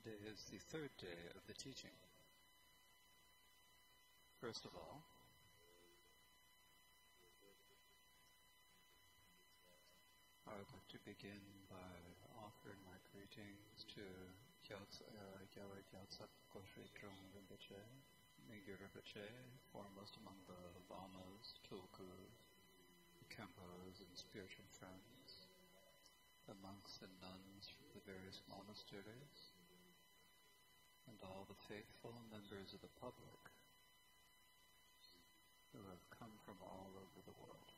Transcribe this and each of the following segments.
Today is the third day of the teaching. First of all, I would like to begin by offering my greetings to Gyalwar Gyaltsab Goshri Drung Rinpoche, Mingyur Rinpoche, foremost among the lamas, tulkus, khenpos, and spiritual friends, the monks and nuns from the various monasteries, and all the faithful members of the public who have come from all over the world.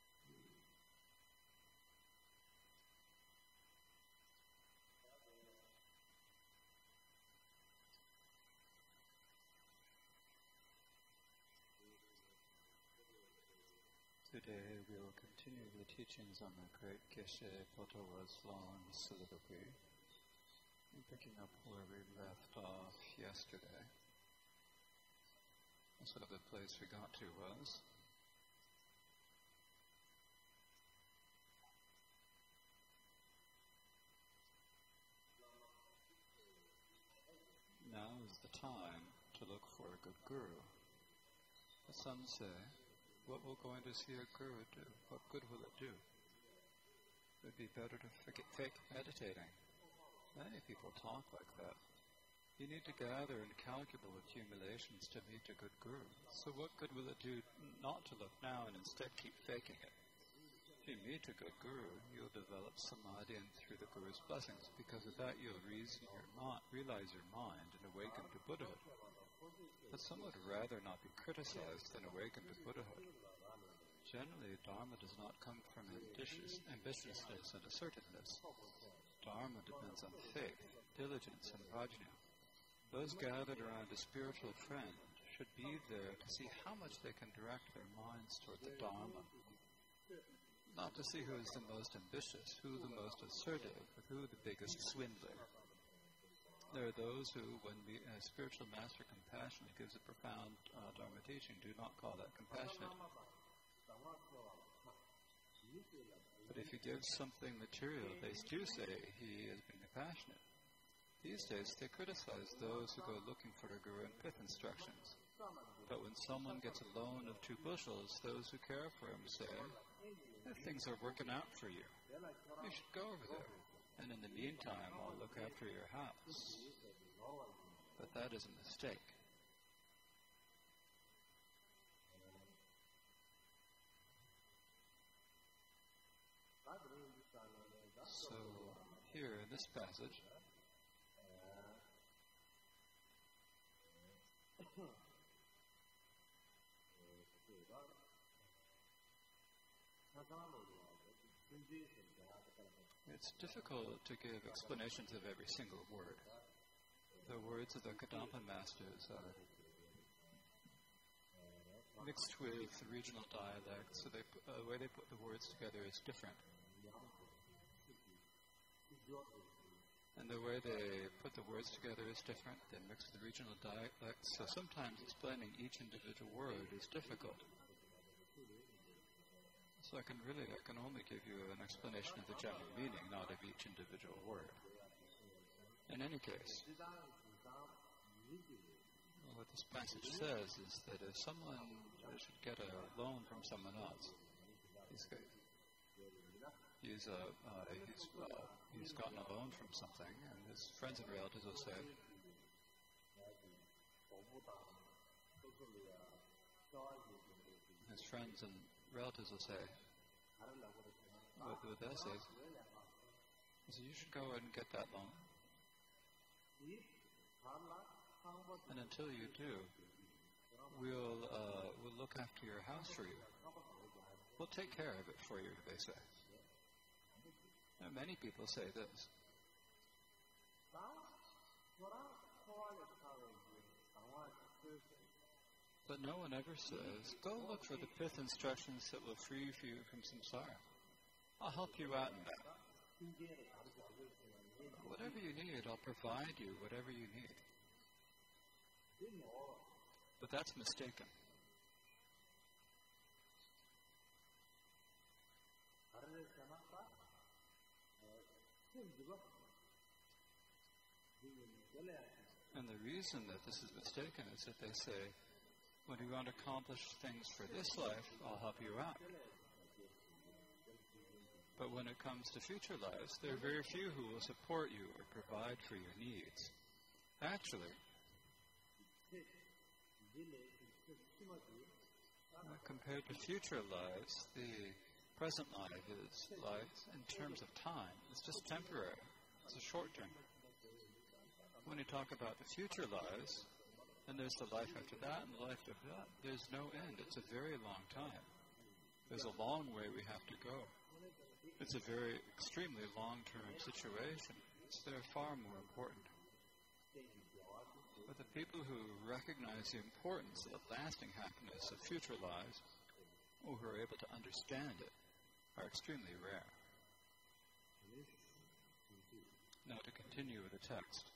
Today we will continue the teachings on the great Geshe Potaw's long soliloquy, picking up where we left off yesterday. So the place we got to was now is the time to look for a good guru. Some say, what will going to see a guru do? What good will it do? It would be better to fake meditating. Many people talk like that. You need to gather incalculable accumulations to meet a good guru. So what good will it do not to look now and instead keep faking it? If you meet a good guru, you'll develop samadhi, and through the guru's blessings, because of that you'll realize your mind and awaken to Buddhahood. But some would rather not be criticized than awaken to Buddhahood. Generally, Dharma does not come from ambitiousness and assertiveness. Dharma depends on faith, diligence, and prajna. Those gathered around a spiritual friend should be there to see how much they can direct their minds toward the Dharma. Not to see who is the most ambitious, who the most assertive, or who the biggest swindler. There are those who, when a spiritual master compassionate gives a profound Dharma teaching, do not call that compassionate. But if he gives something material, they do say he has been compassionate. These days, they criticize those who go looking for a guru and pith instructions. But when someone gets a loan of 2 bushels, those who care for him say, if things are working out for you, you should go over there. And in the meantime, I'll look after your house. But that is a mistake. So, here in this passage, it's difficult to give explanations of every single word. The words of the Kadampa masters are mixed with regional dialects, so the way they put the words together is different. And the way they put the words together is different. They mix the regional dialects, so sometimes explaining each individual word is difficult. So I can only give you an explanation of the general meaning, not of each individual word. In any case, what this passage says is that if someone should get a loan from someone else, he's gotten a loan from something, and his friends and relatives will say, what would that say? He said, you should go and get that loan. And until you do, we'll look after your house for you. We'll take care of it for you, they say. Now, many people say this. But no one ever says, go look for the pith instructions that will free you from samsara. I'll help you out in that. Whatever you need, I'll provide you whatever you need. But that's mistaken. And the reason that this is mistaken is that they say, when you want to accomplish things for this life, I'll help you out. But when it comes to future lives, there are very few who will support you or provide for your needs. Actually, compared to future lives, the present life is life in terms of time. It's just temporary. It's a short term. When you talk about the future lives, and there's the life after that and the life after that, there's no end. It's a very long time. There's a long way we have to go. It's a very extremely long-term situation. So they're far more important. But the people who recognize the importance of the lasting happiness of future lives, or who are able to understand it, are extremely rare. Now to continue with the text.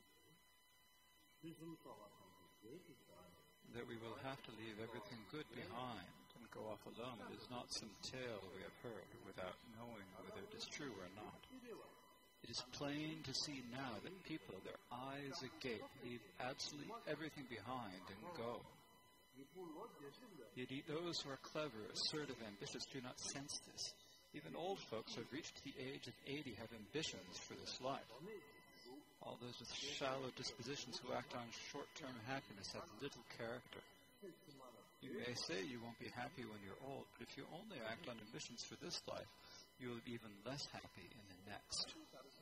That we will have to leave everything good behind and go off alone. It is not some tale we have heard without knowing whether it is true or not. It is plain to see now that people, their eyes agape, leave absolutely everything behind and go. Yet those who are clever, assertive, ambitious do not sense this. Even old folks who have reached the age of 80 have ambitions for this life. All those with shallow dispositions who act on short-term happiness have little character. You may say you won't be happy when you're old, but if you only act on ambitions for this life, you will be even less happy in the next.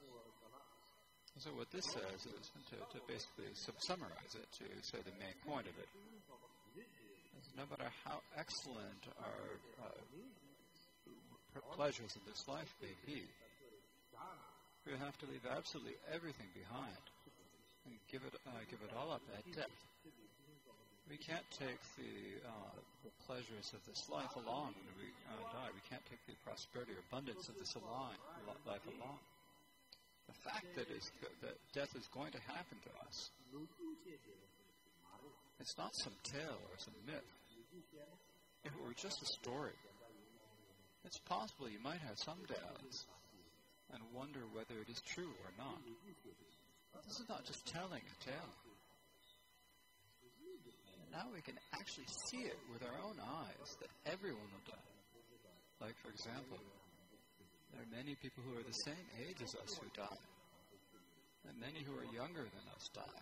So what this says is, to basically summarize it, to say the main point of it, is no matter how excellent our pleasures of this life may be, we have to leave absolutely everything behind and give it all up at death. We can't take the pleasures of this life along when we die. We can't take the prosperity or abundance of this life along. The fact that death is going to happen to us, it's not some tale or some myth. If it were just a story, it's possible you might have some doubts and wonder whether it is true or not. This is not just telling a tale. Now we can actually see it with our own eyes, that everyone will die. Like, for example, there are many people who are the same age as us who die, and many who are younger than us die.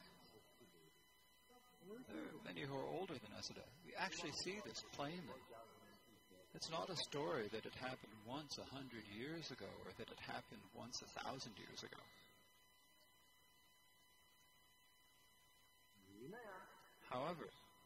There are many who are older than us who die. We actually see this plainly. It's not a story that it happened once 100 years ago or that it happened once 1,000 years ago. However,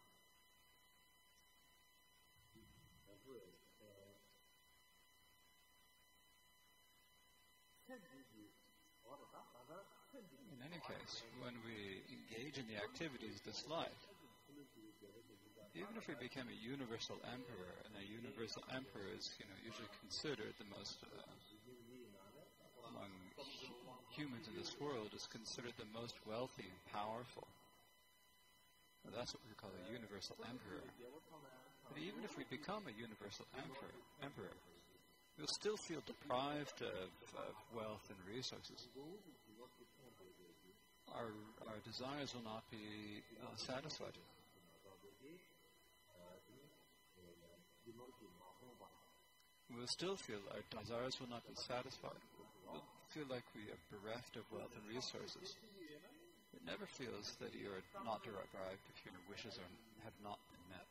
in any case, when we engage in the activities of this life, even if we become a universal emperor, and a universal emperor is, usually considered the most, among humans in this world, is considered the most wealthy and powerful. Well, that's what we call a universal emperor. But even if we become a universal emperor, we'll still feel deprived of wealth and resources. Our desires will not be satisfied. We'll still feel our desires will not be satisfied. We'll feel like we are bereft of wealth and resources. It never feels that you are not deprived if your wishes have not been met.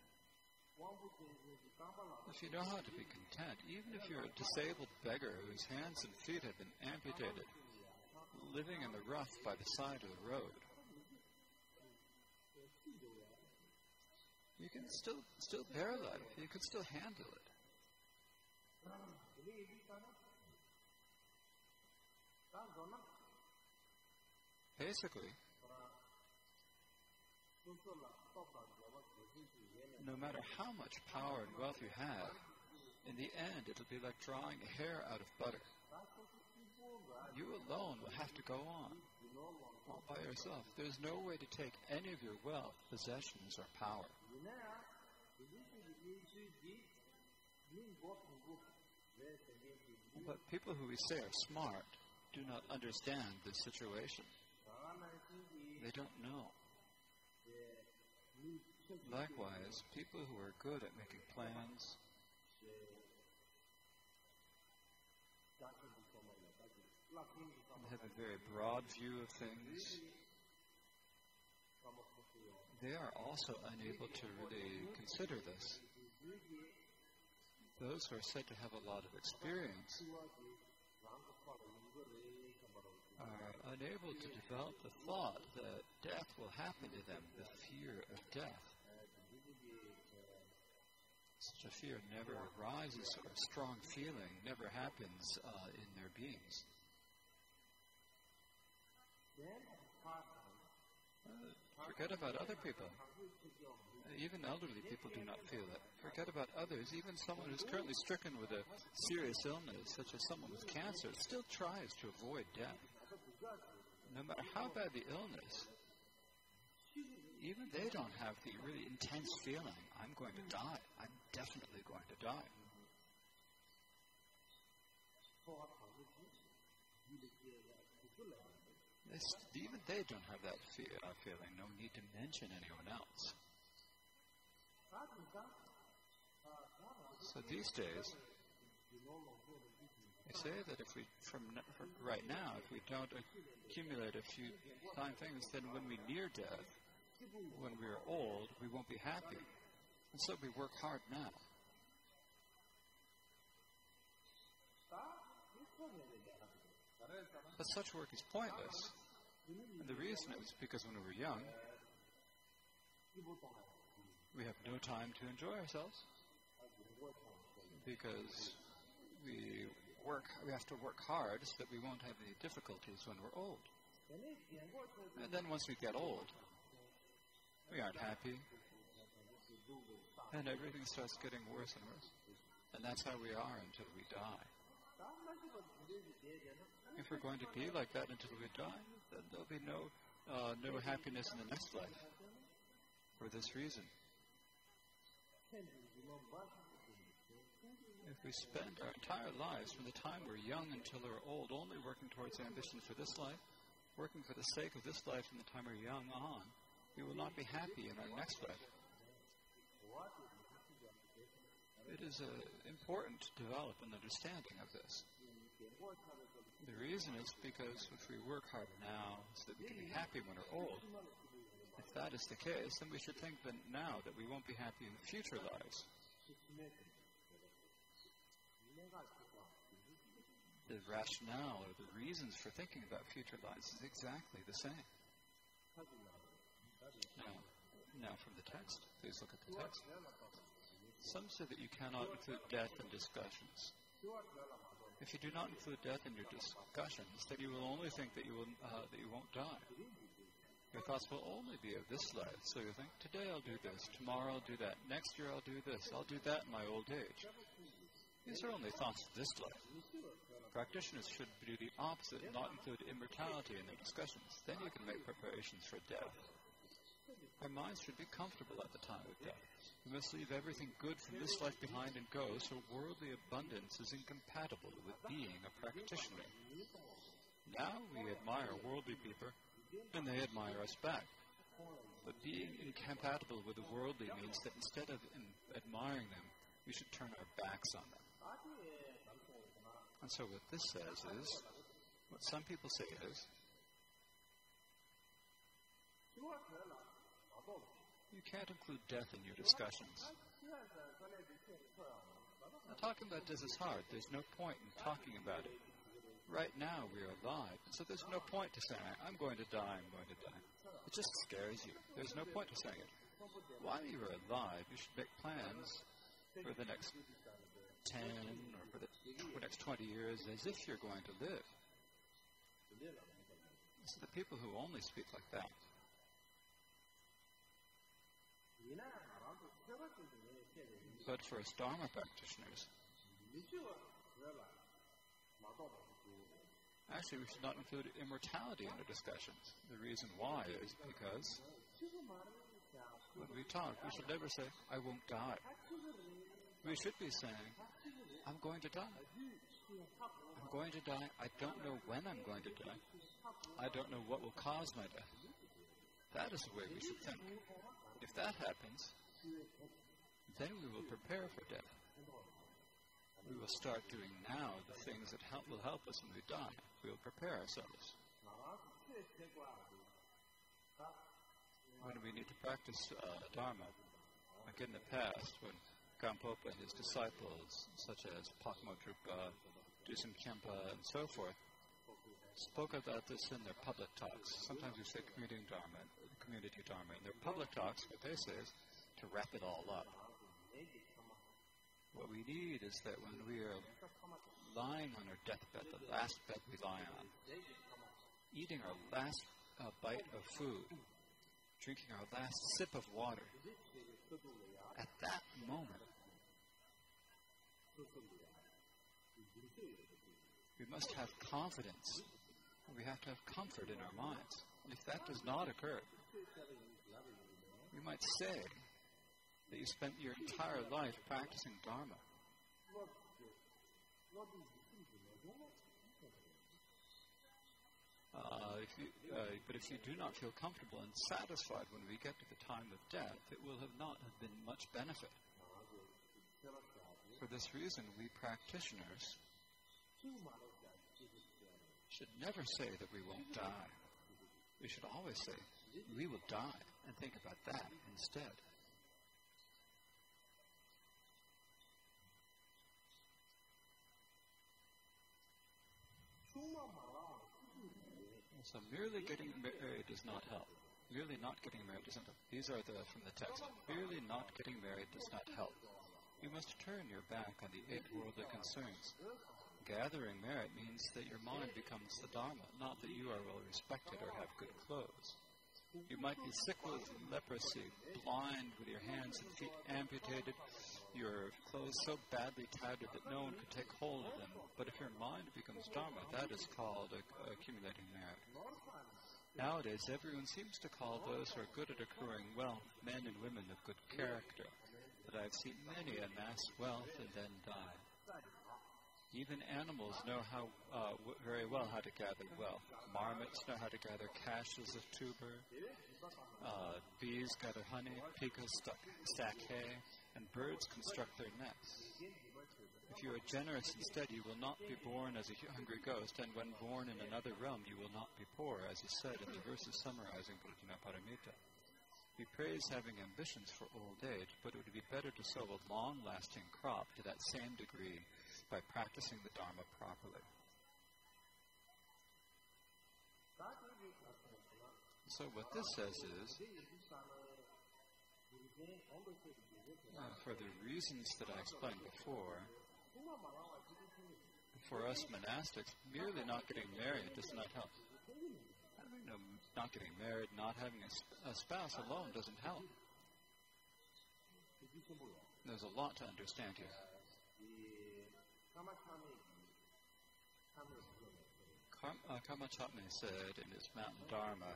If you know how to be content, even if you're a disabled beggar whose hands and feet have been amputated, living in the rough by the side of the road, you can still bear life. You can still handle it. Basically, no matter how much power and wealth you have, in the end it'll be like drawing a hair out of butter. You alone will have to go on, all by yourself. There's no way to take any of your wealth, possessions, or power. But people who we say are smart do not understand this situation. They don't know. Likewise, people who are good at making plans, they have a very broad view of things, they are also unable to really consider this. Those who are said to have a lot of experience are unable to develop the thought that death will happen to them, the fear of death. Such a fear never arises, or a strong feeling never happens in their beings. Forget about other people. Even elderly people do not feel that. Forget about others. Even someone who's currently stricken with a serious illness, such as someone with cancer, still tries to avoid death. No matter how bad the illness, even they don't have the really intense feeling, I'm going to die. I'm definitely going to die. Even they don't have that feeling. No need to mention anyone else. So these days, they say that if we, from right now, if we don't accumulate a few fine things, then when we near death, when we are old, we won't be happy. And so we work hard now. But such work is pointless. And the reason is because when we were young, we have no time to enjoy ourselves. Because we have to work hard so that we won't have any difficulties when we're old. And then once we get old, we aren't happy. And everything starts getting worse and worse. And that's how we are until we die. If we're going to be like that until we die, then there'll be no happiness in the next life. For this reason. If we spend our entire lives from the time we're young until we're old only working towards ambition for this life, working for the sake of this life from the time we're young on, we will not be happy in our next life. It is important to develop an understanding of this. The reason is because if we work hard now so that we can be happy when we're old, if that is the case, then we should think that now that we won't be happy in future lives. The rationale or the reasons for thinking about future lives is exactly the same. Now from the text, please look at the text. Some say that you cannot include death in discussions. If you do not include death in your discussions, then you will only think that you won't die. Your thoughts will only be of this life. So you think, today I'll do this, tomorrow I'll do that, next year I'll do this, I'll do that in my old age. These are only thoughts of this life. Practitioners should do the opposite, not include immortality in their discussions. Then you can make preparations for death. Our minds should be comfortable at the time of death. We must leave everything good from this life behind and go, so worldly abundance is incompatible with being a practitioner. Now we admire worldly people, and they admire us back. But being incompatible with the worldly means that instead of admiring them, we should turn our backs on them. And so what this says is, what some people say is, you can't include death in your discussions. Now, talking about this is hard. There's no point in talking about it. Right now, we are alive, so there's no point to saying, I'm going to die, I'm going to die. It just scares you. There's no point to saying it. While you are alive, you should make plans for the next 10 or for the next 20 years as if you're going to live. It's the people who only speak like that. But for us Dharma practitioners, actually we should not include immortality in the discussions. The reason why is because when we talk, we should never say, I won't die. We should be saying, I'm going to die. I'm going to die. I don't know when I'm going to die. I don't know what will cause my death. That is the way we should think. If that happens, then we will prepare for death. We will start doing now the things that will help us when we die. We will prepare ourselves. When we need to practice Dharma, like in the past, when Gampopa and his disciples, such as Pakmo Drupa, Dusum Khenpa, and so forth, spoke about this in their public talks. Sometimes we say community Dharma. In their public talks, what they say is to wrap it all up. What we need is that when we are lying on our deathbed, the last bed we lie on, eating our last bite of food, drinking our last sip of water, at that moment, we must have confidence. We have to have comfort in our minds. And if that does not occur, we might say that you spent your entire life practicing Dharma. But if you do not feel comfortable and satisfied when we get to the time of death, it will not have been much benefit. For this reason, we practitioners should never say that we won't die. We should always say, we will die, and think about that instead. So merely getting married does not help. Merely not getting married doesn't help. These are from the text. Merely not getting married does not help. You must turn your back on the 8 worldly concerns. Gathering merit means that your mind becomes the Dharma, not that you are well respected or have good clothes. You might be sick with leprosy, blind with your hands and feet amputated, your clothes so badly tattered that no one could take hold of them. But if your mind becomes Dharma, that is called accumulating merit. Nowadays, everyone seems to call those who are good at accruing wealth men and women of good character. But I've seen many amass wealth and then die. Even animals know very well how to gather wealth. Marmots know how to gather caches of tuber. Bees gather honey, pikas stack hay, and birds construct their nests. If you are generous instead, you will not be born as a hungry ghost, and when born in another realm, you will not be poor, as is said in the verses summarizing Prajnaparamita. We praise having ambitions for old age, but it would be better to sow a long-lasting crop to that same degree by practicing the Dharma properly. So what this says is, for the reasons that I explained before, for us monastics, merely not getting married does not help. Not getting married, not having a spouse alone doesn't help. There's a lot to understand here. Karma Chapman said in his Mountain Dharma,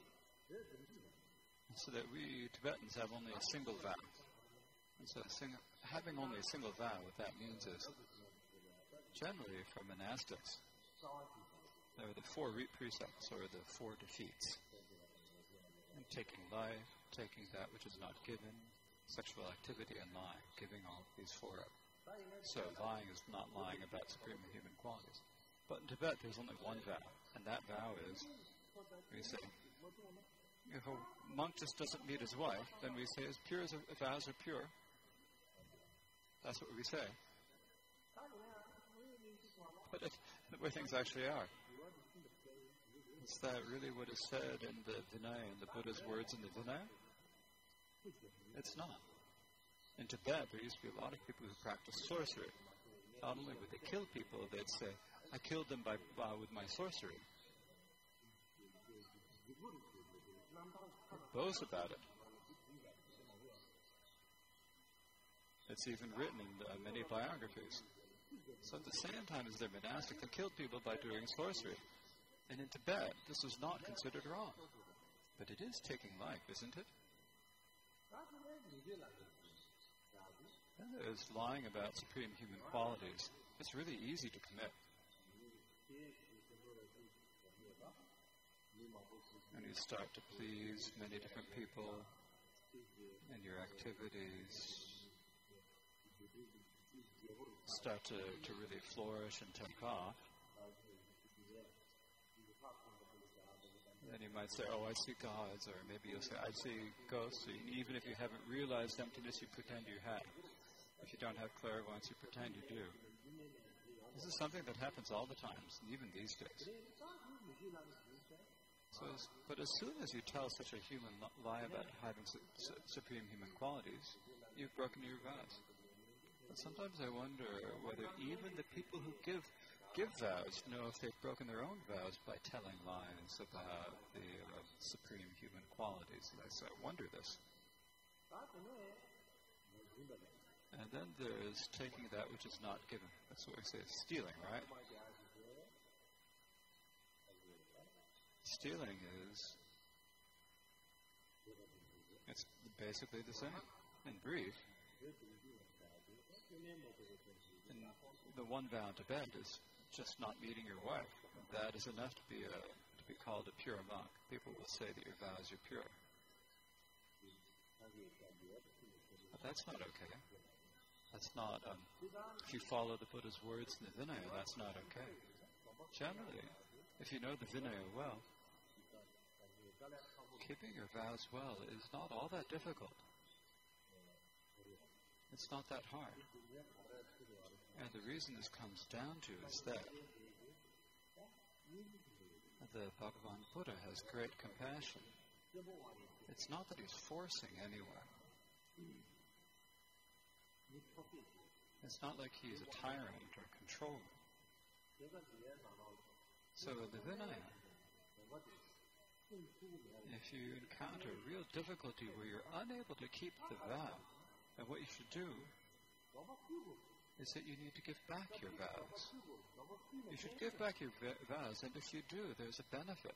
so that we Tibetans have only a single vow. And so having only a single vow, what that means is, generally for monastics, there are the 4 precepts, or the 4 defeats. And taking life, taking that which is not given, sexual activity, and lying, giving all of these 4 up. So lying is not lying about supreme human qualities. But in Tibet, there's only one vow, and that vow is, we say, if a monk just doesn't meet his wife, then we say, as pure as vows are pure. That's what we say. But the way things actually are. Is that really what is said in the Vinaya, in the Buddha's words in the Vinaya? It's not. In Tibet, there used to be a lot of people who practiced sorcery. Not only would they kill people, they'd say, I killed them with my sorcery. Boast about it. It's even written in many biographies. So at the same time as they're monastic, they killed people by doing sorcery. And in Tibet, this is not considered wrong. But it is taking life, isn't it? That is lying about supreme human qualities. It's really easy to commit. and you start to please many different people in your activities, start to really flourish and take off, then you might say, oh, I see gods, or maybe you'll say, I see ghosts. And even if you haven't realized emptiness, you pretend you have. If you don't have clairvoyance, you pretend you do. This is something that happens all the time, even these days. But as soon as you tell such a human lie about having supreme human qualities, you've broken your vows. But sometimes I wonder whether even the people who give vows know if they've broken their own vows by telling lies about the supreme human qualities. So I wonder this. And then there's taking that which is not given. That's what we say is stealing, right? Stealing it's basically the same. In brief, the one vow to bed is just not meeting your wife. That is enough to be called a pure monk. People will say that your vows are pure. But that's not okay. That's not, if you follow the Buddha's words in the Vinaya, that's not okay. Generally, if you know the Vinaya well, keeping your vows well is not all that difficult. It's not that hard. And the reason this comes down to is that the Bhagavan Buddha has great compassion. It's not that he's forcing anyone. It's not like he's a tyrant or controller. So in the Vinaya, if you encounter real difficulty where you're unable to keep the vow, then what you should do is that you need to give back your vows. You should give back your vows, and if you do, there's a benefit.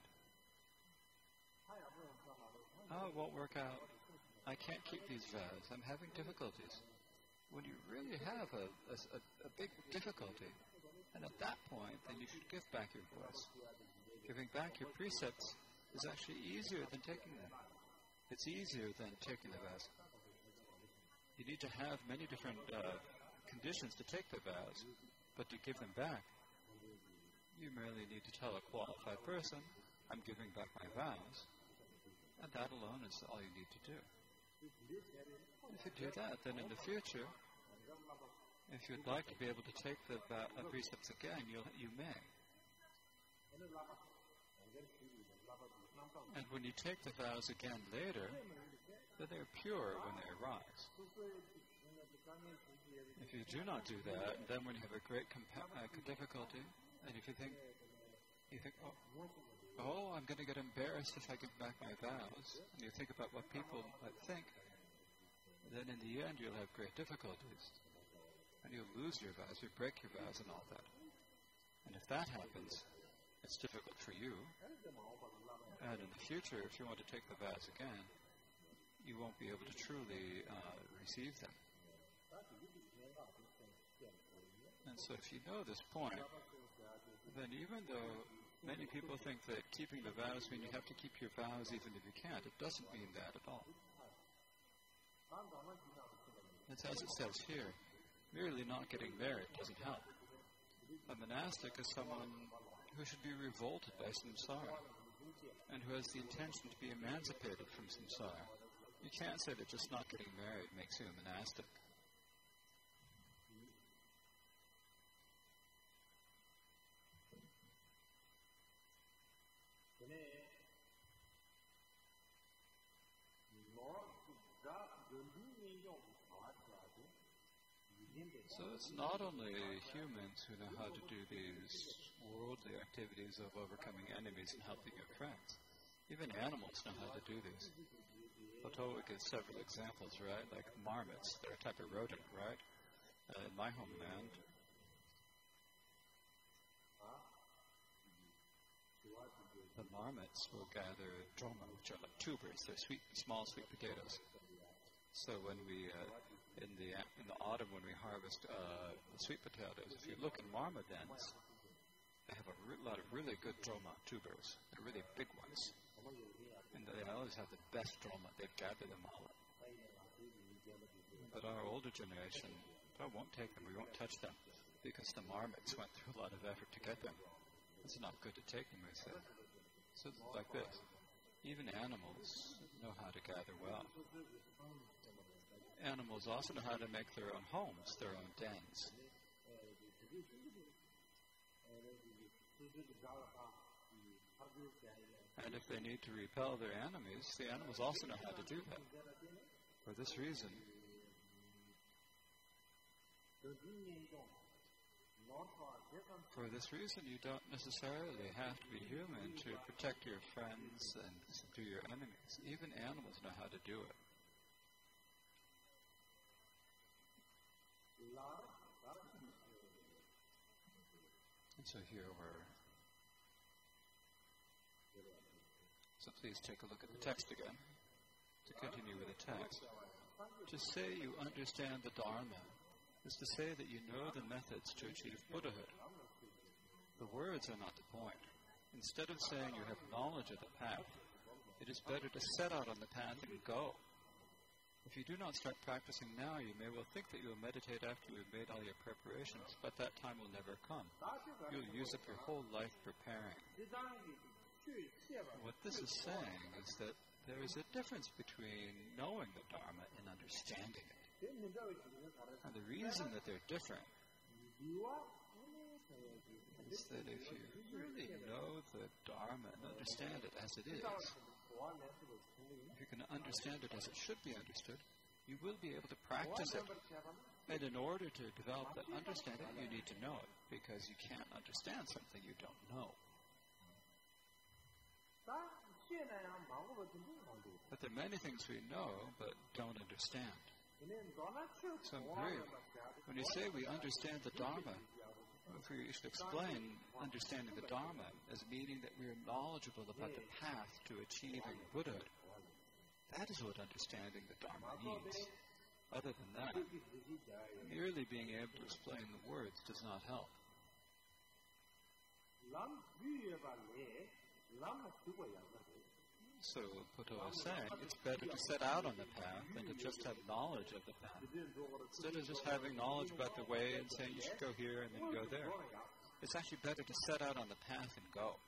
Oh, it won't work out. I can't keep these vows. I'm having difficulties. When you really have a big difficulty, and at that point, then you should give back your vows. Giving back your precepts is actually easier than taking them. It's easier than taking the vows. You need to have many different conditions to take the vows, but to give them back, you merely need to tell a qualified person, I'm giving back my vows, and that alone is all you need to do. If you do that, then in the future, if you'd like to be able to take the precepts again, you may. And when you take the vows again later, then they're pure when they arise. If you do not do that, then when you have a great difficulty, and if you think, oh, I'm going to get embarrassed if I give back my vows, and you think about what people might think, then in the end you'll have great difficulties. And you'll lose your vows, you'll break your vows and all that. And if that happens, it's difficult for you. And in the future, if you want to take the vows again, you won't be able to truly receive them. And so if you know this point, then even though many people think that keeping the vows means you have to keep your vows even if you can't, it doesn't mean that at all. It's as it says here, merely not getting married doesn't help. A monastic is someone who should be revolted by samsara and who has the intention to be emancipated from samsara. You can't say that just not getting married makes you a monastic. So it's not only humans who know how to do these worldly activities of overcoming enemies and helping your friends. Even animals know how to do these. Plato gives several examples, right? Like marmots, they're a type of rodent, right? In my homeland, the marmots will gather droma, which are like tubers. They're small sweet potatoes. So when we in the autumn when we harvest the sweet potatoes, if you look in marmot dens, they have a lot of really good droma tubers. They're really big ones. And they always have the best droma. They've gathered them all up. But our older generation, I won't take them. We won't touch them because the marmots went through a lot of effort to get them. It's not good to take them, we say. So it's like this. Even animals know how to gather well. Animals also know how to make their own homes, their own dens. And if they need to repel their enemies, the animals also know how to do that. For this reason, you don't necessarily have to be human to protect your friends and subdue your enemies. Even animals know how to do it. And so here so please take a look at the text again. To continue with the text. To say you understand the Dharma is to say that you know the methods to achieve Buddhahood. The words are not the point. Instead of saying you have knowledge of the path, it is better to set out on the path and go. If you do not start practicing now, you may well think that you will meditate after you have made all your preparations, but that time will never come. You will use up your whole life preparing. What this is saying is that there is a difference between knowing the Dharma and understanding it. And the reason that they're different is that if you really know the Dharma and understand it as it is, if you can understand it as it should be understood, you will be able to practice it. And in order to develop that understanding, you need to know it, because you can't understand something you don't know. But there are many things we know but don't understand. So in brief, when you say we understand the Dharma, if we should explain understanding the Dharma as meaning that we are knowledgeable about the path to achieving Buddhahood, that is what understanding the Dharma means. Other than that, merely being able to explain the words does not help. So Buddha was saying it's better to set out on the path than to just have knowledge of the path. Instead of just having knowledge about the way and saying you should go here and then go there, it's actually better to set out on the path and go.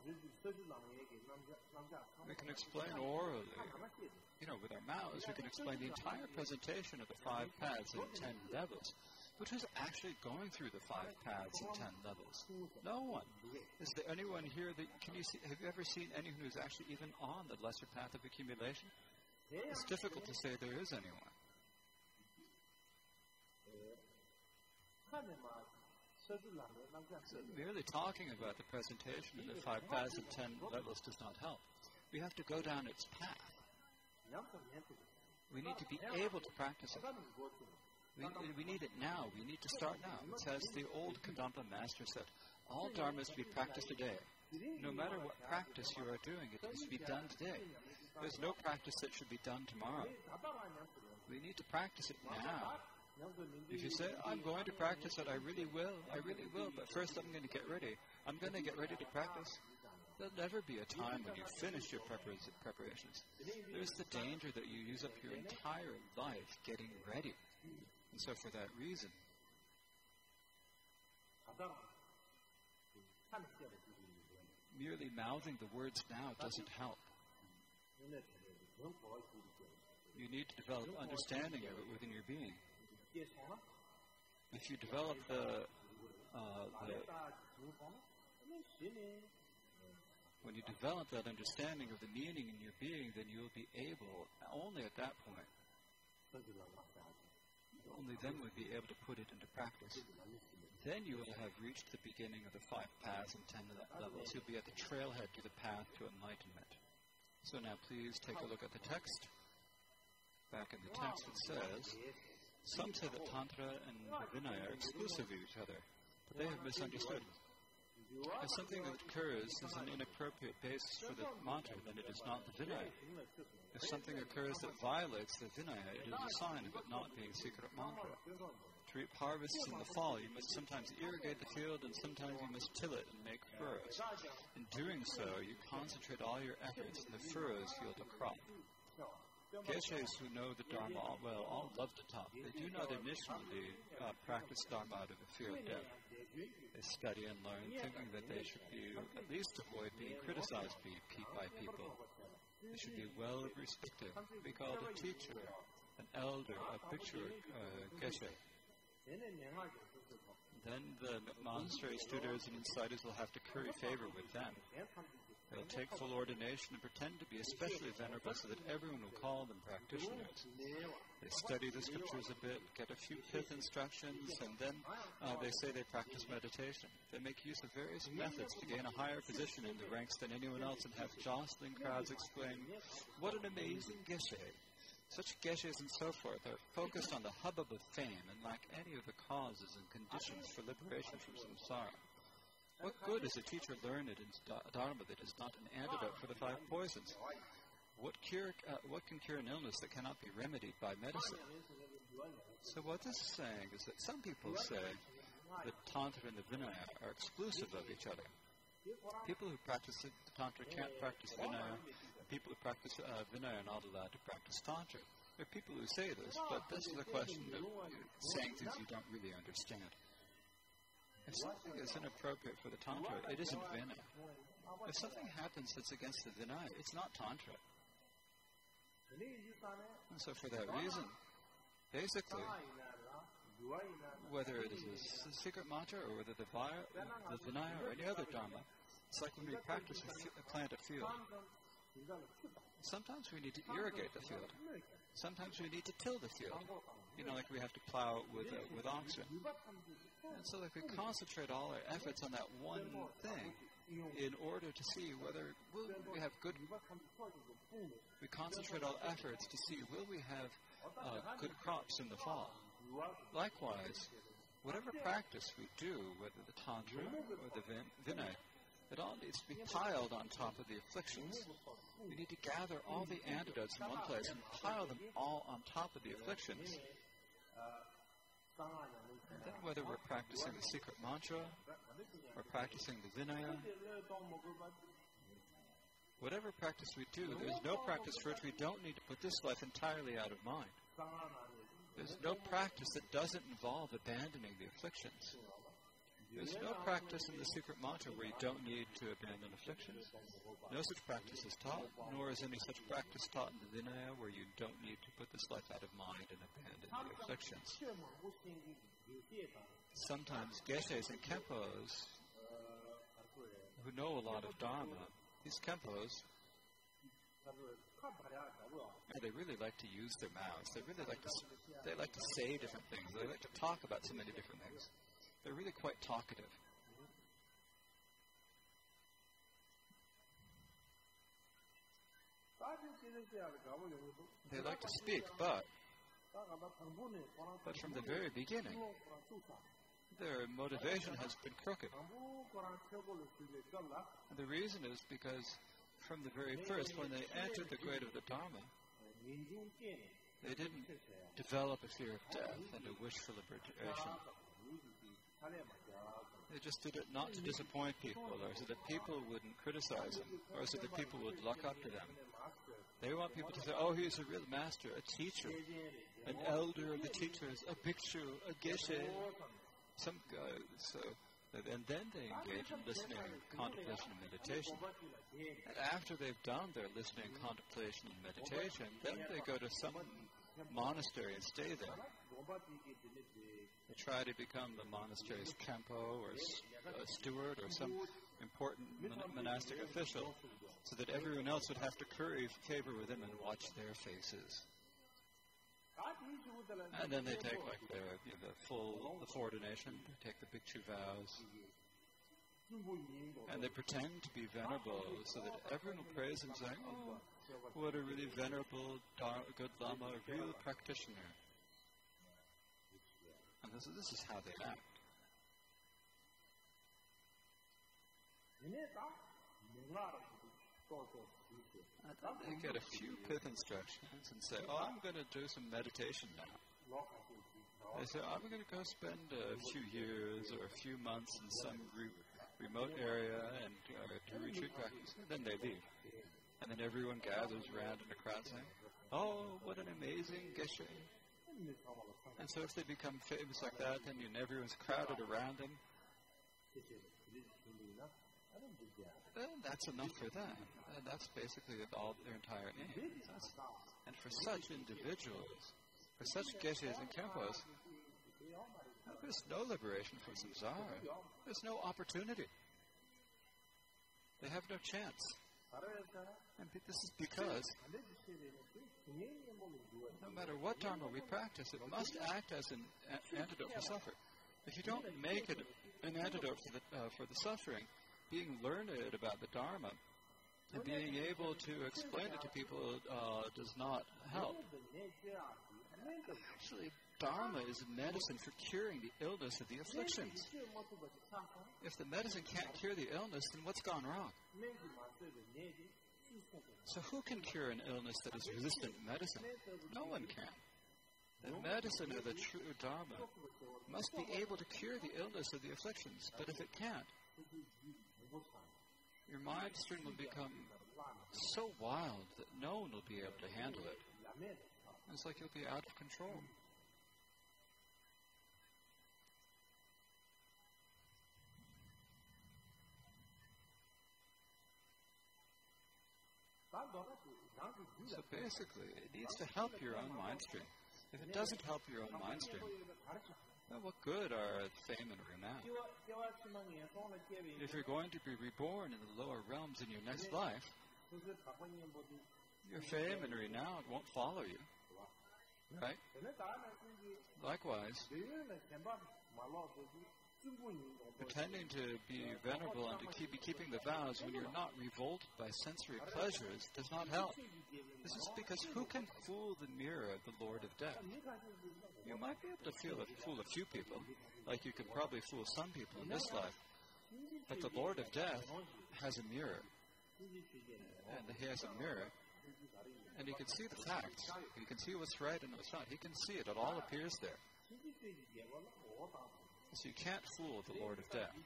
We can explain orally, with our mouths, we can explain the entire presentation of the 5 paths and 10 levels. But who's actually going through the 5 paths and 10 levels? No one. Is there anyone here that, have you ever seen anyone who's actually even on the lesser path of accumulation? It's difficult to say there is anyone. So merely talking about the presentation of the 5 paths and 10 levels does not help. We have to go down its path. We need to be able to practice it. We need it now. We need to start now. It's as the old Kadampa master said, all Dharma is to be practiced today. No matter what practice you are doing, it is to be done today. There's no practice that should be done tomorrow. We need to practice it now. If you say, I'm going to practice it, I really will, but first I'm going to get ready. I'm going to get ready to practice. There'll never be a time when you finish your preparations. There's the danger that you use up your entire life getting ready. And so for that reason, merely mouthing the words now doesn't help. You need to develop understanding of it within your being. If you develop when you develop that understanding of the meaning in your being, then you will be able, only at that point, only then will you be able to put it into practice. Then you will have reached the beginning of the 5 paths and 10 levels. You'll be at the trailhead to the path to enlightenment. So now please take a look at the text. Back in the text it says, some say that Tantra and Vinaya are exclusive of each other, but they have misunderstood. If something that occurs is an inappropriate basis for the mantra, then it is not the Vinaya. If something occurs that violates the Vinaya, it is a sign of it not being secret mantra. To reap harvests in the fall, you must sometimes irrigate the field and sometimes you must till it and make furrows. In doing so, you concentrate all your efforts and the furrows yield a crop. Geshes who know the Dharma well all love to talk. They do not initially practice Dharma out of a fear of death. They study and learn, thinking that they should be at least avoid being criticized by people. They should be well respected, be called a teacher, an elder, a bhikshu, geshe. Then the monastery's tutors and insiders will have to curry favor with them. They'll take full ordination and pretend to be especially venerable so that everyone will call them practitioners. They study the scriptures a bit, get a few fifth instructions, and then they say they practice meditation. They make use of various methods to gain a higher position in the ranks than anyone else and have jostling crowds exclaim, "What an amazing geshe!" Such geshes and so forth are focused on the hubbub of fame and lack any of the causes and conditions for liberation from samsara. What good is a teacher learned in Dharma that is not an antidote for the 5 poisons? What can cure an illness that cannot be remedied by medicine? So what this is saying is that some people say that Tantra and the Vinaya are exclusive of each other. People who practice the Tantra can't practice Vinaya. People who practice Vinaya are not allowed to practice Tantra. There are people who say this, but this is a question of saying things you don't really understand. If something is inappropriate for the Tantra, it isn't Vinaya. If something happens that's against the Vinaya, it's not Tantra. And so for that reason, basically, whether it is a secret mantra or whether the Vinaya or any other Dharma, it's like when we practice plant a field. Sometimes we need to irrigate the field. Sometimes we need to till the field. Like we have to plow with oxen. And so if we concentrate all our efforts on that one thing in order to see whether we have good, we concentrate all efforts to see will we have good crops in the fall. Likewise, whatever practice we do, whether the Tantra or the Vinaya, it all needs to be piled on top of the afflictions. We need to gather all the antidotes in one place and pile them all on top of the afflictions. And then whether we're practicing the secret mantra or practicing the Vinaya, whatever practice we do, there's no practice for which we don't need to put this life entirely out of mind. There's no practice that doesn't involve abandoning the afflictions. There's no practice in the secret mantra where you don't need to abandon afflictions. No such practice is taught, nor is any such practice taught in the Vinaya where you don't need to put this life out of mind and abandon the afflictions. Sometimes geshes and kempos, who know a lot of Dharma, these kempos, they really like to use their mouths. They like to say different things. They like to talk about so many different things. They're really quite talkative. They like to speak, but from the very beginning, their motivation has been crooked. And the reason is because from the very first, when they entered the grade of the Dharma, they didn't develop a fear of death and a wish for liberation. They just did it not to disappoint people, or so that people wouldn't criticize them, or so that people would look up to them. They want people to say, "Oh, he's a real master, a teacher, an elder of the teachers, a bhikshu, a geshe, some guy." And then they engage in listening, contemplation, and meditation. And after they've done their listening, contemplation, and meditation, then they go to some monastery and stay there. They try to become the monastery's kempo or steward or some important monastic official so that everyone else would have to curry favor with them and watch their faces. And then they take the full ordination, they take the bhikshu vows, and they pretend to be venerable so that everyone will praise them saying, "Oh, what a really venerable, good Lama, a real practitioner." And this is how they act. They get a few pith instructions and say, oh, I'm going to do some meditation now. They say, I'm going to go spend a few years or a few months in some remote area and do retreat practice. And then they leave. And then everyone gathers around in a crowd saying, oh, what an amazing geshe. And so if they become famous like that, then everyone's crowded around them. Then that's enough for them. And that's basically all their entire aim. And for such individuals, for such geshes and khenpos, there's no liberation from samsara. There's no opportunity. They have no chance. And this is because no matter what dharma we practice, it must act as an antidote for suffering. If you don't make it an antidote for the suffering, being learned about the dharma and being able to explain it to people does not help. Actually, dharma is a medicine for curing the illness of the afflictions. If the medicine can't cure the illness, then what's gone wrong? So who can cure an illness that is resistant to medicine? No one can. The medicine of the true dharma must be able to cure the illness of the afflictions. But if it can't, your mind stream will become so wild that no one will be able to handle it. It's like you'll be out of control. So basically, it needs to help your own mind stream. If it doesn't help your own mind stream, well, what good are fame and renown? If you're going to be reborn in the lower realms in your next life, your fame and renown won't follow you. Right? Likewise, pretending to be venerable and to be keeping the vows when you're not revolted by sensory pleasures does not help. This is because who can fool the mirror of the Lord of Death? You might be able to fool a few people, like you can probably fool some people in this life, but the Lord of Death has a mirror, and he has a mirror, and he can see the facts. He can see what's right and what's not. He can see it. It all appears there. So you can't fool the Lord of Death.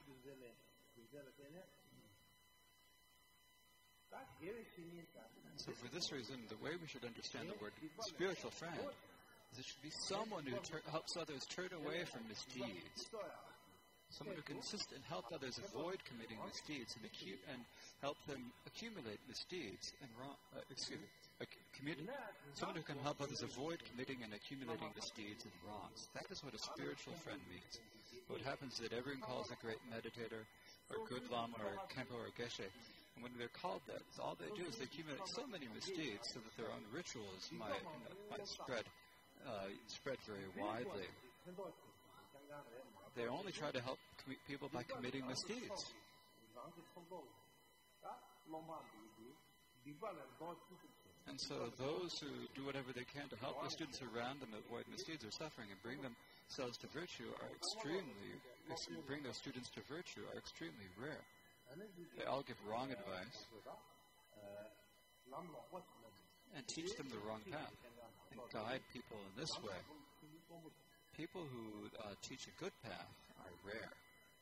So for this reason, the way we should understand the word spiritual friend is it should be someone who helps others turn away from misdeeds. Someone who can assist and help others avoid committing misdeeds and help them accumulate misdeeds and someone who can help others avoid committing and accumulating misdeeds and wrongs. That is what a spiritual friend means. What happens is that everyone calls a great meditator or good lama or khenpo or geshe, and when they're called that, all they do is they accumulate so many misdeeds so that their own rituals might spread very widely. They only try to help people by committing misdeeds. And so those who do whatever they can to help the students around them avoid misdeeds or suffering and bring themselves to virtue bring their students to virtue are extremely rare. They all give wrong advice and teach them the wrong path and guide people in this way. People who teach a good path are rare.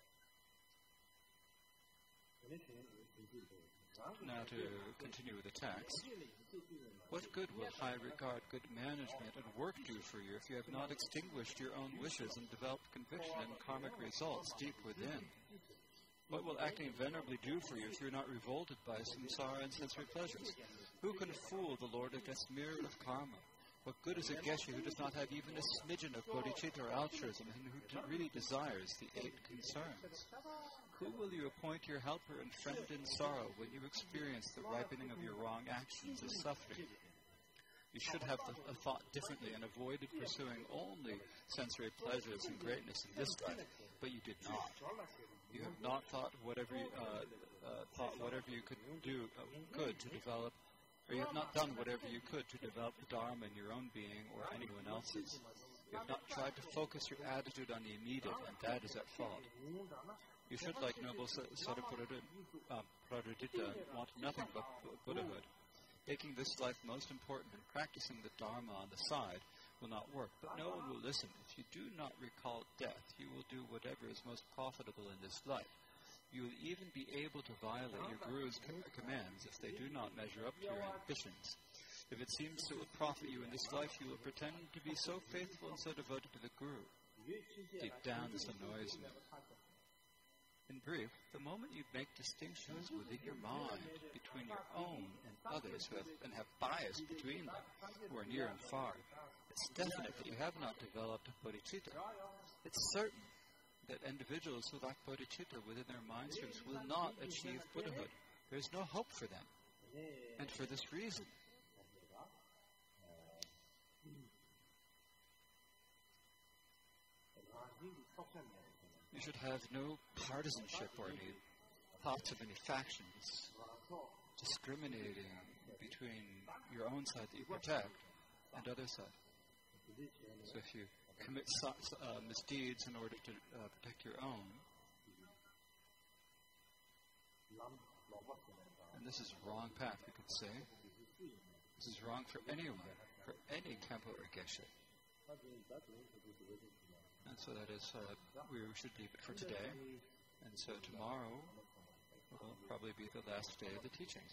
Now to continue with the text. What good will high regard, good management, and work do for you if you have not extinguished your own wishes and developed conviction and karmic results deep within? What will acting venerably do for you if you're not revolted by samsara and sensory pleasures? Who can fool the Lord against mirror of karma? What good is a geshe who does not have even a smidgen of bodhicitta or altruism and who really desires the 8 concerns? Who will you appoint your helper and friend in sorrow when you experience the ripening of your wrong actions as suffering? You should have thought differently and avoided pursuing only sensory pleasures and greatness in this life, but you did not. You have not thought whatever you could do good to develop, or you have not done whatever you could to develop the Dharma in your own being or anyone else's. You have not tried to focus your attitude on the immediate, and that is at fault. You should, like noble Saripuraditta, want nothing but Buddhahood. Making this life most important and practicing the Dharma on the side will not work, but no one will listen. If you do not recall death, you will do whatever is most profitable in this life. You will even be able to violate your Guru's commands if they do not measure up to your ambitions. If it seems it will profit you in this life, you will pretend to be so faithful and so devoted to the Guru. Deep down, this annoys me. In brief, the moment you make distinctions within your mind between your own and others and have bias between them, who are near and far, it's definite that you have not developed bodhicitta. It's certain that individuals who lack bodhicitta within their mind streams will not achieve Buddhahood. There is no hope for them. And for this reason, you should have no partisanship or any thoughts of any factions, discriminating between your own side that you protect and other side. So if you commit misdeeds in order to protect your own, and this is wrong path, you could say. This is wrong for anyone, for any Khenpo or Geshe. And so that is, we should leave it for today. And so tomorrow will probably be the last day of the teachings.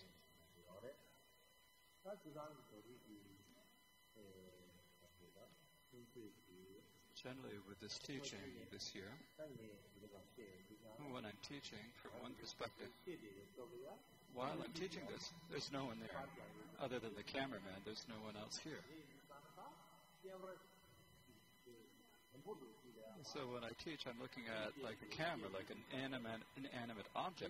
Generally, with this teaching this year, when I'm teaching, from one perspective, while I'm teaching this, there's no one there. Other than the cameraman, there's no one else here. So when I teach, I'm looking at like the camera, like an inanimate object.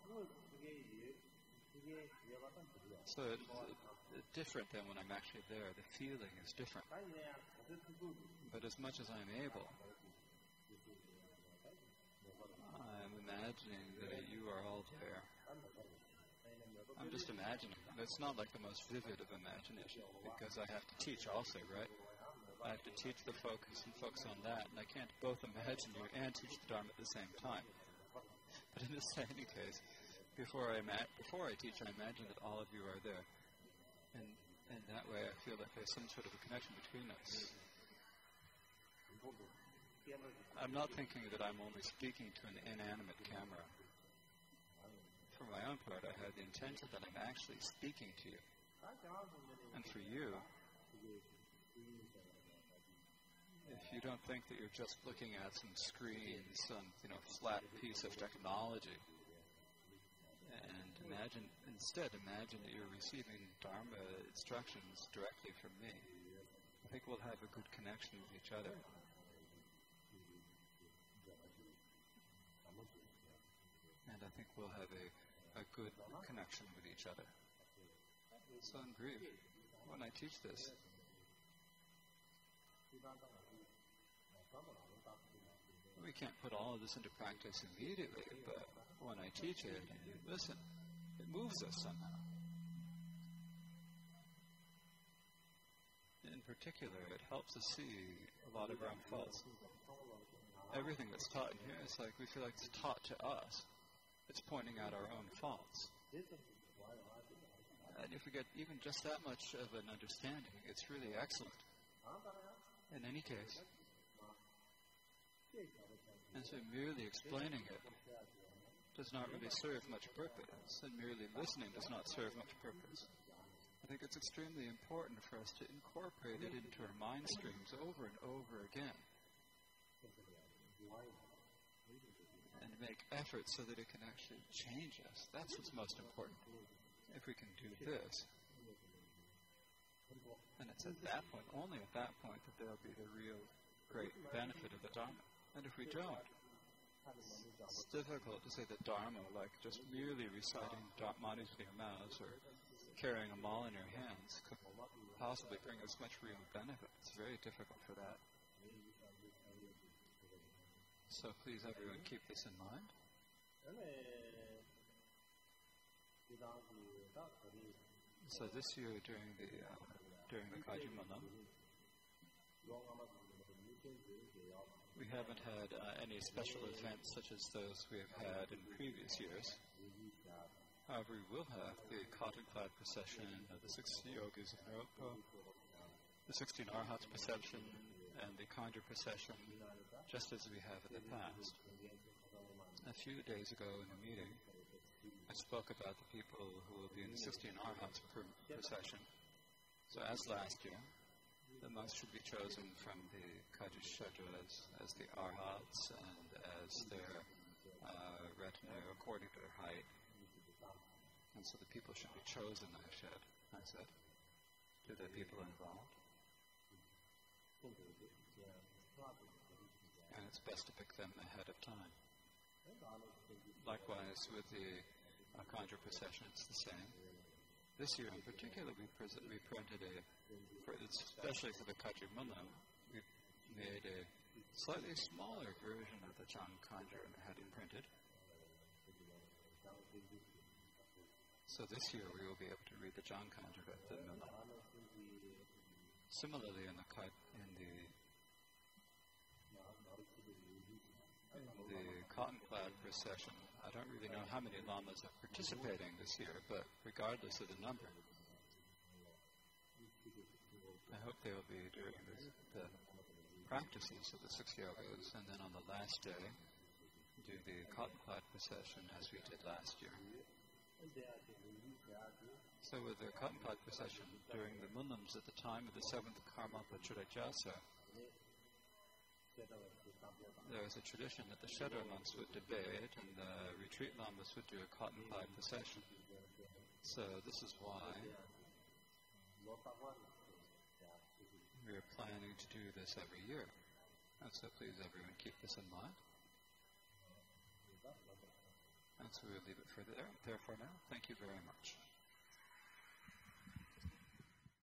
So it's different than when I'm actually there. The feeling is different. But as much as I'm able, I'm imagining that you are all there. I'm just imagining. It's not like the most vivid of imagination, because I have to teach also, right? I have to teach the focus and focus on that, and I can't both imagine you and teach the Dharma at the same time. But in any case, before I teach, I imagine that all of you are there. And that way I feel like there's some sort of a connection between us. I'm not thinking that I'm only speaking to an inanimate camera. For my own part, I have the intention that I'm actually speaking to you. And for you, if you don't think that you're just looking at some screen, some flat piece of technology, and instead imagine that you're receiving Dharma instructions directly from me, I think we'll have a good connection with each other. And I think we'll have a good connection with each other. So in brief, when I teach this, we can't put all of this into practice immediately, but when I teach it, listen, it moves us somehow. In particular, it helps us see a lot of our own faults. Everything that's taught in here, it's like we feel like it's taught to us. It's pointing out our own faults. And if we get even just that much of an understanding, it's really excellent. In any case. And so merely explaining it does not really serve much purpose, and merely listening does not serve much purpose. I think it's extremely important for us to incorporate it into our mind streams over and over again. And make efforts so that it can actually change us. That's what's most important. If we can do this, and it's at that point, only at that point, that there will be the real great benefit of the Dharma. And if we don't, it's difficult to say the Dharma, like just merely reciting manis with your mouths or carrying a mala in your hands, could possibly bring us much real benefit. It's very difficult for that. So please, everyone, keep this in mind. So this year during the Kaji Malam, We haven't had any special events such as those we have had in previous years. However, we will have the cotton-clad procession of the 6 yogis of Naropa, the 16 arhats procession, and the Khandra procession, just as we have in the past. A few days ago in a meeting, I spoke about the people who will be in the 16 arhats procession. So as last year, the monks should be chosen from the Kajishadras as the arhats and as their retinue according to their height. And so the people should be chosen, I said, to the people involved. And it's best to pick them ahead of time. Likewise, with the Khandra procession, it's the same. This year in particular, we printed especially for the Kajri Munam, we made a slightly smaller version of the Chang Khandra and had it printed. So this year we will be able to read the Chang Khandra at the Munam. Similarly, in the cotton-clad procession, I don't really know how many lamas are participating this year, but regardless of the number, I hope they will be doing the practices of the 6 yogas, and then on the last day, do the cotton-clad procession as we did last year. So with the cotton-clad procession, during the Munams at the time of the 7th Karmapa Chudajasa, there was a tradition that the Shedar monks would debate and the retreat lamas would do a cotton-clad procession. So this is why we are planning to do this every year. And so please everyone keep this in mind. And so we'll leave it for there for now. Thank you very much.